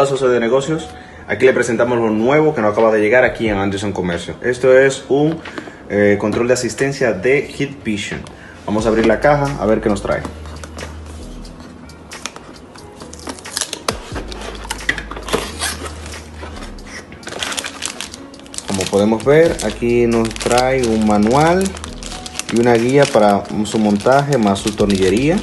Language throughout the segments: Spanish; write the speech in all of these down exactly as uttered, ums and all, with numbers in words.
Hola socios de negocios, aquí le presentamos lo nuevo que nos acaba de llegar aquí en Anderson Comercio. Esto es un eh, control de asistencia de Hikvision. Vamos a abrir la caja a ver qué nos trae. Como podemos ver, aquí nos trae un manual y una guía para su montaje más su tornillería.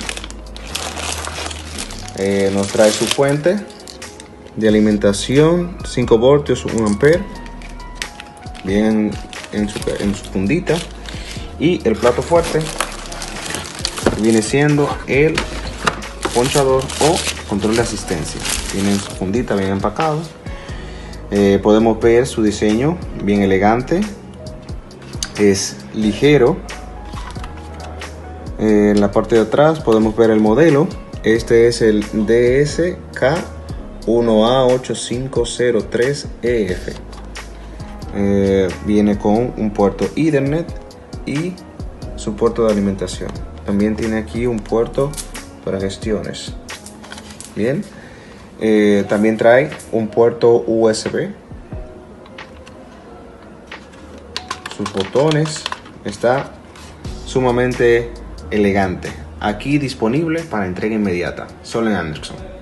Eh, nos trae su fuente de alimentación, cinco voltios, un ampere, bien en su, en su fundita, y el plato fuerte que viene siendo el ponchador o control de asistencia. Viene en su fundita, bien empacado. Eh, podemos ver su diseño bien elegante, es ligero. Eh, en la parte de atrás podemos ver el modelo. Este es el D S K uno A ocho cinco cero tres E F. Eh, viene con un puerto Ethernet y su puerto de alimentación. También tiene aquí un puerto para gestiones. Bien. Eh, también trae un puerto U S B. Sus botones. Está sumamente elegante. Aquí disponible para entrega inmediata. Solo en Anderson.